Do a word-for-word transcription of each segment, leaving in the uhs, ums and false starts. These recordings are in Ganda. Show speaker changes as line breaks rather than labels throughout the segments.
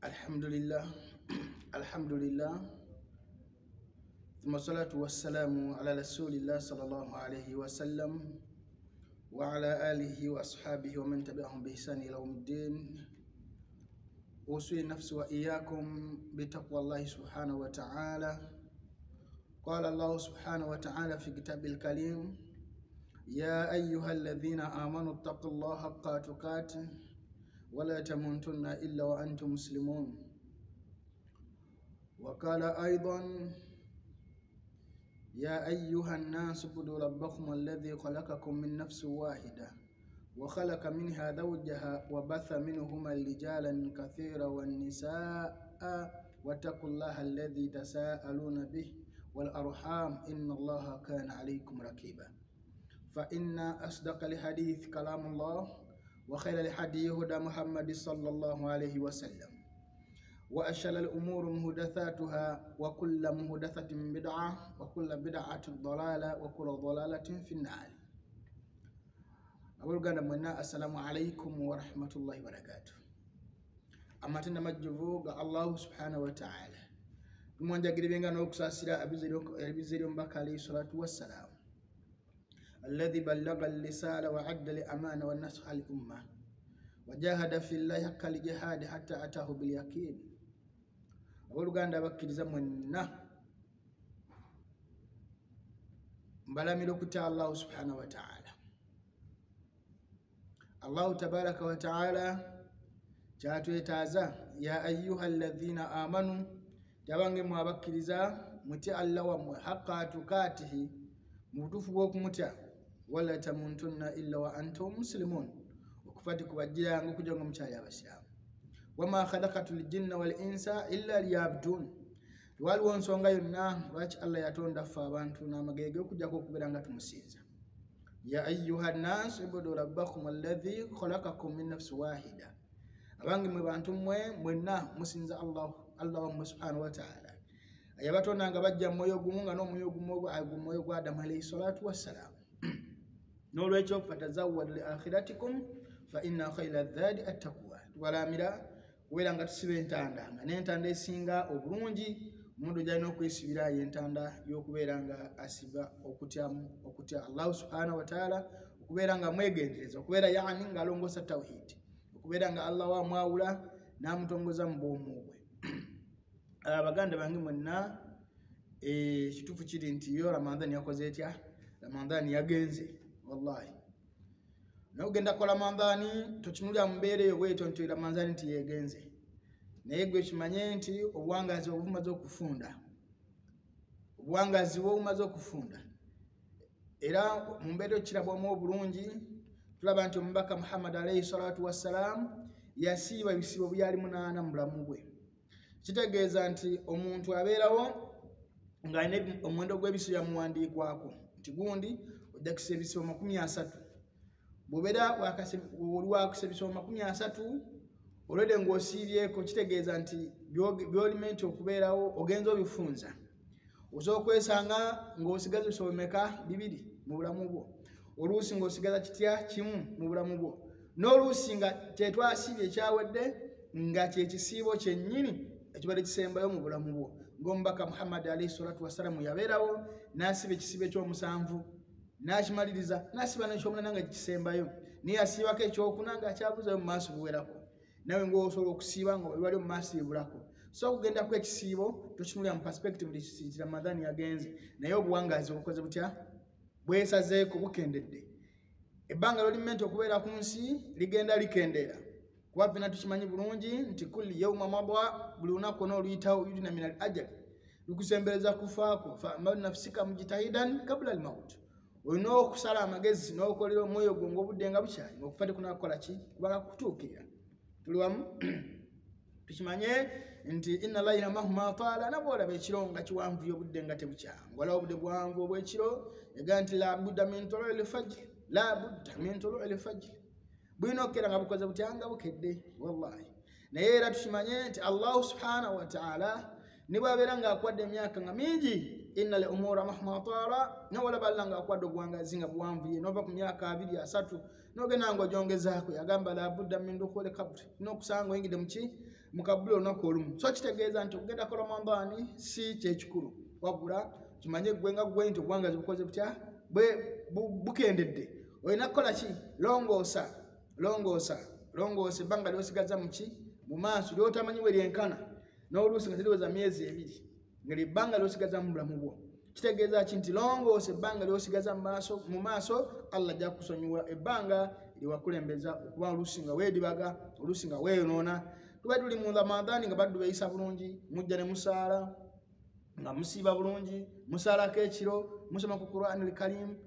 الحمد لله الحمد لله ثم الصلاة والسلام على رسول الله صلى الله عليه وسلم وعلى آله وأصحابه ومن تبعهم بإحسان إلى يوم الدين. أوصي نفسي وإياكم بتقوى الله سبحانه وتعالى. قال الله سبحانه وتعالى في كتاب الكريم: يا أيها الذين آمنوا اتقوا الله حق تقاته ولا تموتن إلا وأنتم مسلمون. وقال أيضا: يا أيها الناس اعبدوا ربكم الذي خلقكم من نفس واحدة وخلق منها زوجها وبث منهما رجالا كثيرا والنساء واتقوا الله الذي تساءلون به والأرحام إن الله كان عليكم رقيبا. فإن أصدق الحديث كلام الله وخير الهدي هدى محمد صلى الله عليه وسلم وأشر الأمور محدثاتها وكل محدثة بدعة وكل بدعة ضلالة وكل ضلالة في النار. أقول منا السلام عليكم ورحمة الله وبركاته. أما تنمجفوق الله سبحانه وتعالى من جاكري بيغا نوكسا سيرا أبيزيريون بك عليه الصلاة والسلام الذي بلغ الرسالة وعد الأمانة والنصح للأمة وجاهد في الله حق الجهاد حتى أتاه باليقين. Oluganda bakkiriza mwenna mbalamira okutya Allah subhanahu wa ta'ala. Allah tabaraka wa ta'ala kyatwetaaza ya ayyuha alladhina amanu tabange mwabakkiriza mutya Allah wammwe haqqa tuqatihi mutufu bw'okumutya wala tamuntunna illa wa antum muslimun okufati kubajjiranga okujja nga mukyali abasiramu. wama khalaqatul jinna wal insa illa liyabdun. Waliwo nsonga yonna lwaki Allah yatonda ffe abantu n'amagege okujjako okubeera nga tumusinza. Ya ayyuha nnasu ubudu rabbakum alladhi khalaqakum min nafsin wahida. Abange mwe bantu mmwe mwenna musinza Allah Allah wammwe subhanahu wa ta'ala ayabatonda nga bajja mu mwoyo gumu nga n'omwoyo gumu ogumwoyo gwa Adamu alayhi salatu wassalam. N'olwekyo fatazawwadu li akhiratikum fa inna khayra dhadi attaqwa. Tubalamira kubeera nga tusiba entanda nga n'entanda esinga obulungi omuntu gyalina okwesibira y'entanda y'okubeera nga asiba okutya okutya Allah subhanahu wa ta'ala, okubeera nga mwegendereza, okubeera yaani nga alongosa tawhid, okubeera nga Allah wamwawula n'amutongoza mu bwomu bwe. Abaganda bange mwenna ekituufu kiri nti yo Ramadhani yakoze etya? Ramadhani yagenze. Wallahi nogenda kola Ramadhani tokinulya mbeera eyo bwetyo nti Ramadhani nti yegenze, naye gwe kimanye nti obuwangazi obumaze okufunda, obuwangazi obumaze okufunda. Era mu mbeera ekirabwamu obulungi tulaba nti omubaka Muhammad alayhi salatu wassalam yasiiba ebisibo byali munaana mu bulamu bwe. Kitegeeza nti omuntu abeerawo ng'alina omuwendo gw'ebisibo byamuwandiikwako nti gundi ojja kusiba ebisibo makumi asatu. Bw'obeera oli wakusiba ebisibo makumi asatu olwedde ng'osiibyeko, kitegeeza nti by'olima nti okubeerawo ogenza obifunza. Osobola okwesanga ng'osigaza ebisibo bimeka? Bibiri mu bulamu bwo. Oluusi ng'osigaza kitya? Kimu mu bulamu bwo. N'oluusi nga kyetwasiibye ekyawedde nga kyekisiibo kyennyini ekibadde kisembayo mu bulamu bwo. Ng'omubaka Muhammad alayhi salatu wassalamu yabeerawo n'asiba ekisibo eky'omusanvu n'akimaliriza, n'asiba n'ekyomunaana nga kisembayo, naye asiibako ekyokuna nga akyabuzayo mu maaso buwerako. Nawe ng'osobola okusiiba nga wali mu maaso ebulako. So okugendako ekisiibo tokinulira mu perspective nti Ramadhani yagenze, naye obuwangazi obukoze butya? Bwesazeeko, bukendedde. Ebbanga ly'olima nti okubeera ku nsi ligenda likendeera, kuba ffenna tukimanyi bulungi nti kulli yawma madwa, buli lunaku n'oluyitawo yudina min al ajali, lukusembereza kufaako. Fa'mal nafsika mujtahidan qabla al maut. Olina okusala amagezi n'okolera omwoyo gwo ng'obudde nga bukyali ng'okufate kunakola ki? Kubanga kutuukirira. Tuli wamu? Tukimanye nti inna layla mahuma taala, nabwolaba ekiro nga kiwanvuyo obudde nga tebukyanga. Walawo obudde bwanvu obw'ekiro yagaa nti la budda min tuluu'il fajr, la budda min tuluu'il fajr. Bulina okukeera nga bukoze butya? Nga bukedde. Wallahi naye era tukimanye nti Allah subhanahu wa ta'ala ne bw'abeera ng'akuwadde emyaka nga mingi inna li umura mahma tara nawala balanga akwaddo bwangazi nga buwanvuye nova ku myaka abiri asatu nogenda ngo jongezaako yagamba la budda min dukhuli qabri nokusanga oyingide muki mukabula onako olumu so kitegeeza nti okugenda ku ramadani si kyekikulu wabula kimanye gwe nga gwe nti obwangazi bukoze butya bwe bukendedde olina kukola ki longoosa longoosa longoosa ebbanga lyosigaza muki mu maaso lyotamanyi we lyenkana n'oluusi nga tiriweza myezi ebiri nga ebbanga lyosigaza mu bulamu bwo kitegeeza ki nti longoosa ebbanga lyosigaza mu maaso allah ajja kusonyiwa ebbanga liwakulembeza okuba oluusi nga weedibaga oluusi nga weeyonoona tuba tuli mu ramadani nga baddu beeyisa bulungi mujja ne musaala nga musiiba bulungi musaalako ekiro musoma ku Qur'anul Karim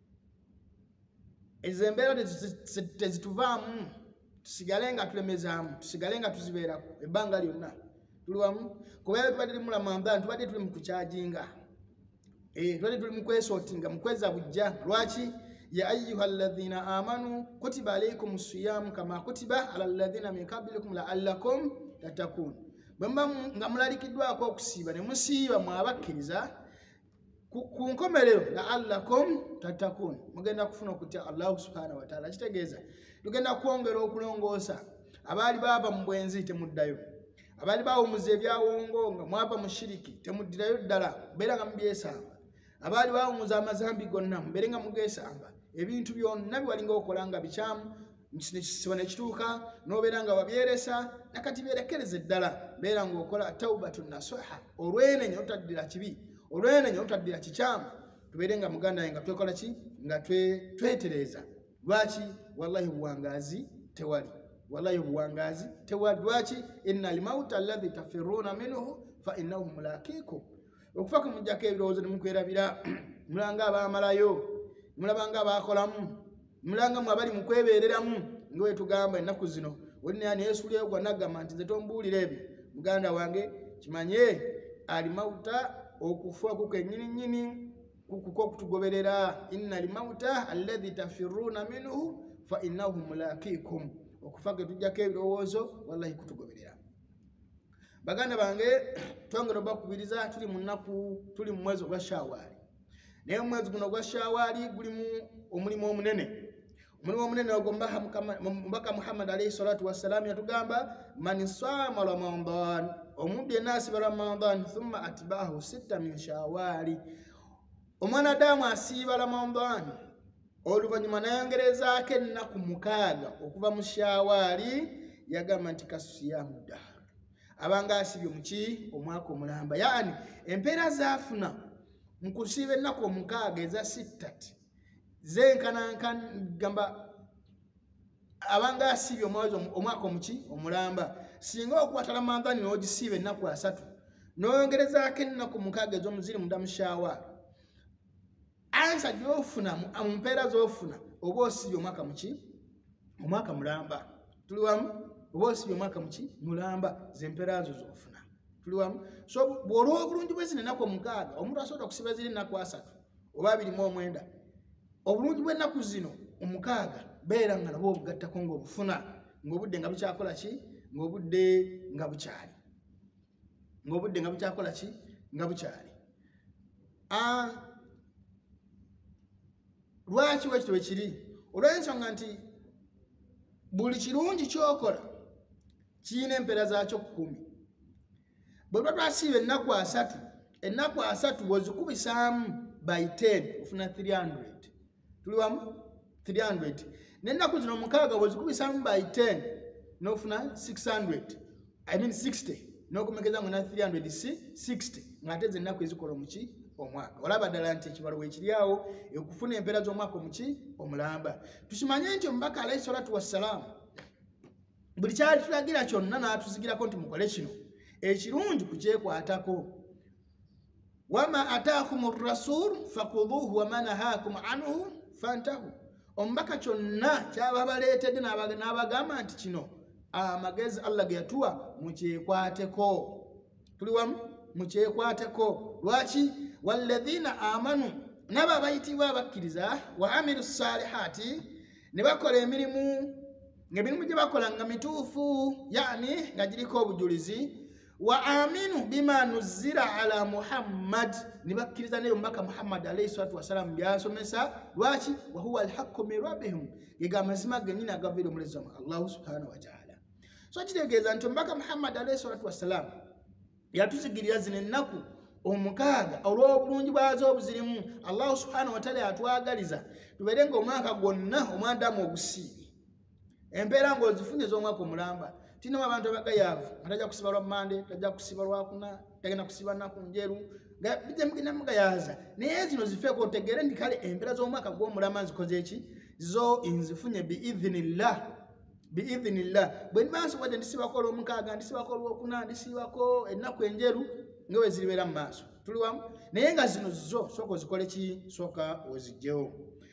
ezo embeera tezituvaamu tusigale nga tulemezaamu tusigale nga tuzibeerako ebbanga lyonna tuli wamu kubeera tubadde tuli mu ramadani tubadde tuli mu kukyajinga tubadde tuli mu kwesootinga mu kweza bujja lwaki ya ayuha alladhina amanu kutiba alaykum siyamu kama kutiba ala alladhina min qablikum la'allakum tattaqun bwemba nga mulalikiddwako okusiiba ne musiiba mwabakkiriza ku nkomerero la'allakum tattaqun mugenda kufuna okutya Allah subhanahu wa ta'ala kitegeeza tugenda kwongera okulongoosa abaali baava mu bwenzi temuddayo abaali baawumuza ebyawongo nga mwava mu shiriki temuddirayo ddala mbeera nga mubyesamba abaali baawumuza amazambi gonna mbeere nga mugeesamba ebintu byonna biwalinga okola nga bikyamu nekisiba nekituuka n'obeera nga wabyeresa nakati byerekereze ddala beera ng'okola taubatu nasuha olwenenya otaddira kibi olwenenya otaddira kikyamu tubeere nga muganda ye nga twekola ki nga twetereeza lwaki wallahi buwangazi tewali wallahi buwangazi tewali lwaki inna almauta alladhi tafiruna minhu fa innahu mulaqikum okufa kumujjako ebirowoozo ne mukwerabira mulanga abaamalayo mulabanga abakolamu mulanga mu abali mu kwebeereramu nga wetugamba ennaku zino olinaani yeesulyeyo gwa nagamba nti nze tombuulira ebyo muganda wange kimanye alimauta okufa kukennyininyini kuko okutugoberera inna almauta alladhi tafiruna minhu fa innahu mulaqikum okufa ke tujjako ebirowoozo wallahi kutugoberera baganda bange twongera bakubiriza tuli mu nnaku tuli mu mwezi ogwa Shawaali naye omwezi guno ogwa Shawaali gulimu omulimu omunene omulimu omunene ogwo mbaka Muhammad alayhi salatu wassalamu yatugamba man saama ramadan omuntu yenna asiba ramadan thumma atbaahu sitta min Shawaali omwanadamu asiiba ramadan oluvannyuma nayongerezaako ennaku mukaaga okuva mu Shawaali yagamba nti kasiyamu ddahar abanga asibye muki omwaka omulamba yaani empeera zaafuna mu kusiiba ennaku omukaaga eza sittati zenkanankagamba abanga asibye omwaka omuki omulamba singa okukwata ramadani n'ogisiiba ennaku asatu n'oyongerezaako ennaku mukaaga ez'omuziri munda mu Shawaali ansa gy'ofuna mu mpeera z'ofuna oba osibye omwaka muki omwaka mulamba tuli wamu oba osibye omwaka muki mulamba zempeera zo z'ofuna tuli wamu so bw'olwa obulungi bw'ezino ennaku omukaaga omuntu asobola okusiba ziri ennaku asatu oba abiri mu omwenda obulungi bw'ennaku zino omukaaga beera nga nabwo obugattako ng'obufuna ng'obudde nga bukyakola ki ng'obudde nga bukyali ng'obudde nga bukyakola ki nga bukyali lwaki bwekito bwe kiri olw'ensonga nti buli kirungi kyokola kirina empeera zaakyo kkumi bwe tuba twasiiba ennaku asatu ennaku asatu bw'ozikubisaamu by ten ofuna three hundred tuli wamu three hundred n'ennaku zino mukaaga bw'ozikubisaamu by ten n'ofuna six hundred I mean sixty n'okumekeza ngu na three hundred sixty ng'ate ze ennaku ezikola omuki omwaka olaba ddala nti ekibalo weekiri awo okufuna empeera z'omwaka omuki omulamba tukimanye nti omubaka alayhi salatu wassalaamu buli kyali tulagira kyonna n'atuzigirako nti mukole kino ekirungi kukyekwatako wama ataakum rasul fakudhuhu wama nahaakum anhu fantahu omubaka kyonna kyaba baleetedde n'abagamba nti kino amagezi Allah ge yatuwa mukyekwateko tuli wamu mukyekwateko lwaki walladhina amanu nabo abayitibwa abakkiriza wa amilu salihati ne bakola emirimu ng'emirimu gye bakola nga mituufu yaani nga giriko obujulizi wa aminu bima nuzira ala Muhammad nibakkiriza ne mbaka Muhammad alayhi salatu wasalam byasomesa lwaki wa huwa alhaqqu min rabbihim yiga mazima genina agavira mulezi wa Allah subhanahu wa ta'ala. So kitegeeza nti mbaka Muhammad alayhi salatu wasalam yatuzigirira zino ennaku omukaaga olw'obulungi bwazo obuzirimu Allah subhanahu wa ta'ala yatwagaliza tubeere ng'omwaka gwonna omwandamu ogusiibi empeera ng'ozifunye z'omwaka omulamba tino abantu abagayaavu atajja kusiba lwa Mande tajja kusiba lwakuna tagenda kusiba nnaku njeru nga bijja mugenda mugayaaza naye zino zifeeko otegeere ndi kale empeera z'omwaka gw'omulama nzikoze eki zo nzifunye biidhinillah biidhinillah bwe ndiba nsobodde ndisibako olw'omukaaga ndisibako olw'okuna ndisibako ennaku enjeru nga bwe ziribeera mu maaso tuli wamu naye nga zino zo sooka ozikole ki sooka ozigyewo.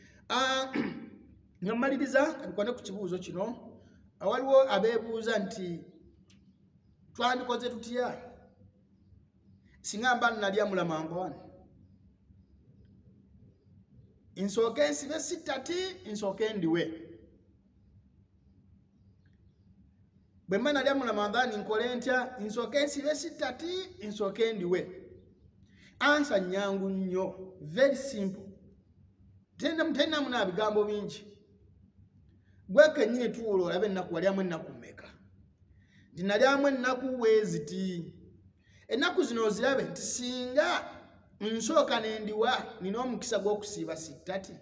nga mmaliriza katukwane ku kibuuzo kino waliwo abeebuuza nti twandikoze tutya singa mba nalya mulama wano nsooke nsibe sittati nsooke ndiwe bwe mba nalya mulama nkole ntya nsooke nsibe sittati nsooke ndiwe. Ansa nyangu nnyo, very simple. Tena muna bigambo bingi. Gwe kennyini tuulo olabe ennaku walyamu ennaku mmeka. Nti nalyamu ennaku weeziti. Ennaku zino ozirabe nti singa nsooka nendiwa nina omukisa gw'okusiiba sittati.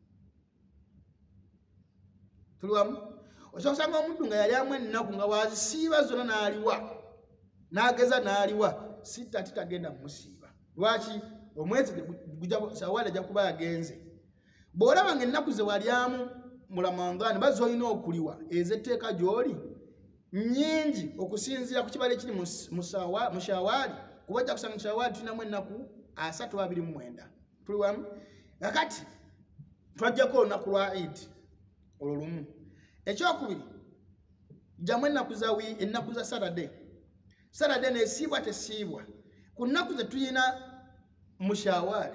Tuli wamu? Osanga omuntu nga yalyamu ennaku nga wazisiiba zonna n'aliwa n'ageza n'aliwa sittati tagenda musiiba. Lwaki omwezi sawale ajja kuba yagenze. Bw'olaba ng'ennaku ze walyamu mu Ramadhan bazza olina okuliwa ez'etteeka gy'oli nnyingi okusinziira ku kibala ekiri mu Shawaali kuba ojja kusanga mu Shawaali tulinamu ennaku asatu abiri mu mwenda. Tuli wamu? Kakati twajjako olunaku lwa Eid olwo lumu. Ekyokubiri jjamu ennaku za ennaku za Saturday. Saturday neesiibwa tesiibwa. Ku nnaku ze tulina mu Shawaali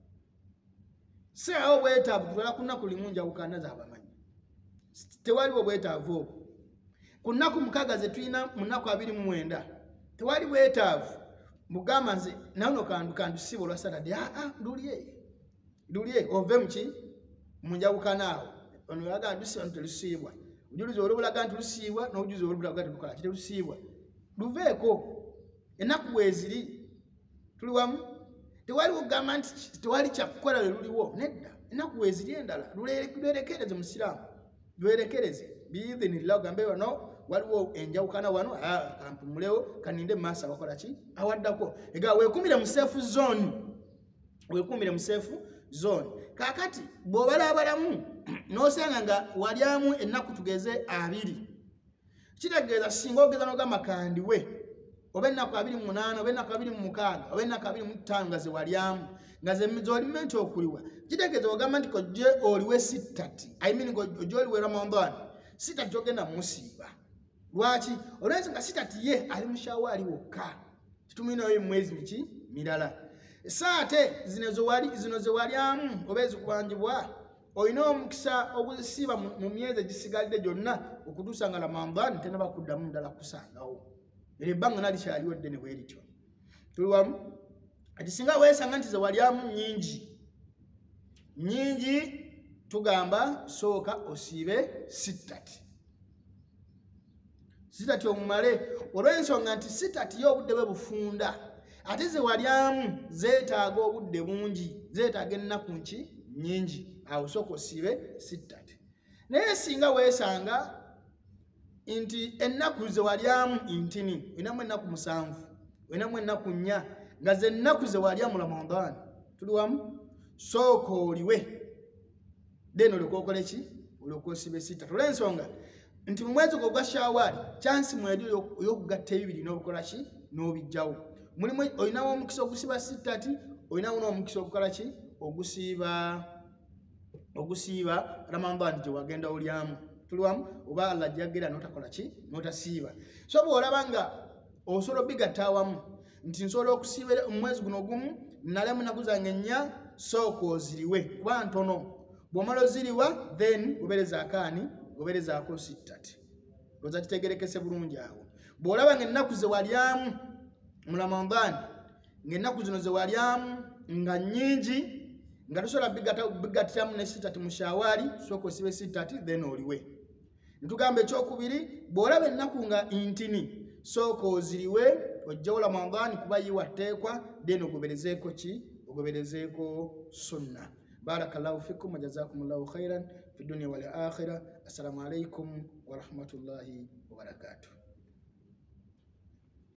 sirawo bwetaavu tulala ku nnaku limu njawukana z'abamanyi. Tewaliwo bwetaavu obwo. Ku nnaku mukaaga ze tulina mu nnaku abiri mu mwenda tewali bwetaavu mugamba nze nawono kandu kandusiiba olwa Saturday. Aa lulye lulye ove muki mu njawukana awo ono yalaga ndusiiba ntelusiibwa ojuliza olubulaga nti lusiibwa n'ojuliza olubulaga nti lukola kitelusiibwa luveeko ennaku weeziri. Tuli wamu? Tewali kugamba nti tewali kyakukola lwe luliwo nedda ennaku weeziri endala lwerekereze musiraamu lwerekereze biidhinillah ogambe wano waliwo enjawukana wano kampumulewo kaninde mu maaso abakola ki awaddako ega weekuumire mu safe zone weekuumire mu safe zone. Kaakati bw'obalaabalamu n'osanga nga walyamu ennaku tugeze abiri kitegeeza singa ogeza n'ogamba kandiwe oba ennaku abiri mu munaana oba ennaku abiri mu mukaaga oba ennaku abiri mu ttaano nga ze walyamu nga z'olimu enti okuliwa kitegeeza ogamba nti kojje oliwe sittati I mean ojje oliwe Ramadhan sittati togenda musiiba. Lwaki? Olwensi nga sittati ye ali mu Shawaali wokka titumwinayo mwezi miki mirala. Saate zino ze walyamu oba ezikubanjibwa olina omukisa oguzisiiba mu myezi egisigalidde gyonna okutuusa nga Ramadhan tenaba kuddamu ddala kusangawo. Eri ebbanga nalikyaliwo ddene bwe lityo. Tuli wamu? Ati singa weesanga nti ze walyamu nnyingi nnyingi tugamba sooka osiibe sittati. Sittati omumale olw'ensonga nti sittati yo obudde bwe bufunda ate ze walyamu zeetaaga obudde bungi zeetaaga ennaku nki nnyingi awo sooka osiibe sittati. Naye singa weesanga nti ennaku ze walyamu ntini olinamu ennaku musanvu olinamu ennaku nnya nga ze ennaku ze walya mu Ramadhan tuli wamu sooka oliwe then olyoka okole ki olyoka osiibe sittati. Olw'ensonga nti mu mwezi gwo gwa Shawaali chansi mwedi y'okugatta ebibiri n'obukola ki n'obijjawo mulimu olinawo omukisa ogusiiba sittati olinawo n'omukisa ogukola ki ogusiiba ogusiiba Ramadhan gye wagenda olyamu. Tuli wamu? Oba Allah gyagera n'otakola ki n'otasiiba. So bw'olaba nga osobola obigatta awamu nti nsobola okusiiba omwezi guno gumu nalyamu ennaku zange nnya sooka oziriwe kuba ntono. Bw'omala oziriwa then gobereza akaani goberezaako sittati. Oza kitegerekese bulungi awo. Bw'olaba nga ennaku ze walyamu mu Ramadan ng'ennaku zino ze walyamu nga nnyingi nga tosobola bigatiramu ne sitati mu shawaali sooka osibe sitati then oliwe. Nitugamba ekyokubiri bw'olaba ennaku nga ntini sooka oziriwe ojjawo Ramadan kuba yiwa tteekwa then ogoberezeeko ki ogoberezeeko sunna. Barakallahu fikum wa jazakumullahu khairan fi dunya wal akhirah. Assalamu alaikum wa rahmatullahi wa barakatuh.